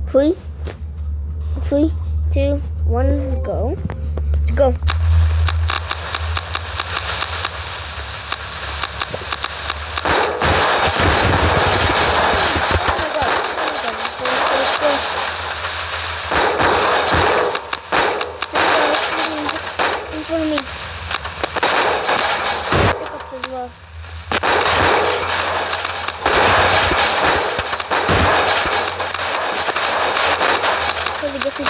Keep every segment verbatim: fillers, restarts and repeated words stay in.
Three, three, two, one, go. Let's go. In front of me. Pickups as well. So they get to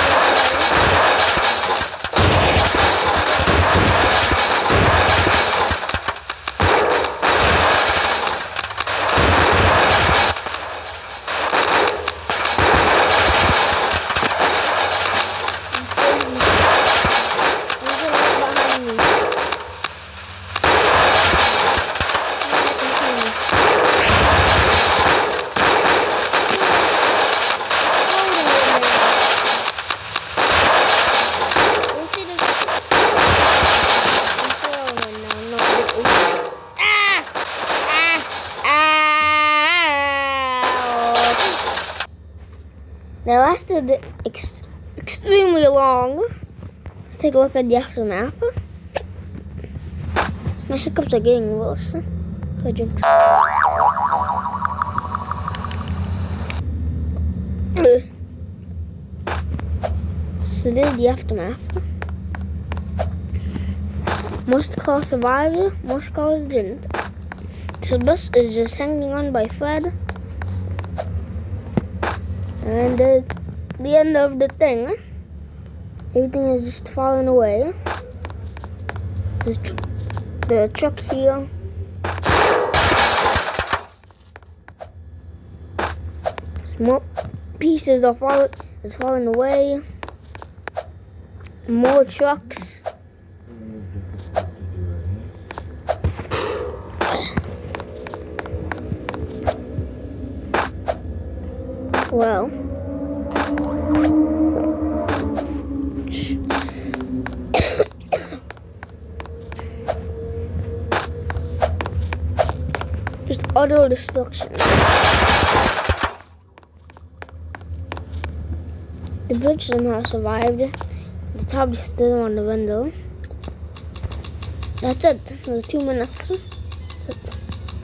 They lasted ex extremely long. Let's take a look at the aftermath. My hiccups are getting worse. I drink. So this is the aftermath. Most cars survived, most cars didn't. This bus is just hanging on by thread. And uh, the end of the thing, everything is just falling away. There's tr the truck here. More pieces are falling, it's falling away. More trucks. Well, just utter destruction. The bridge somehow survived. The top is still on the window. That's it. There's two minutes. That's it.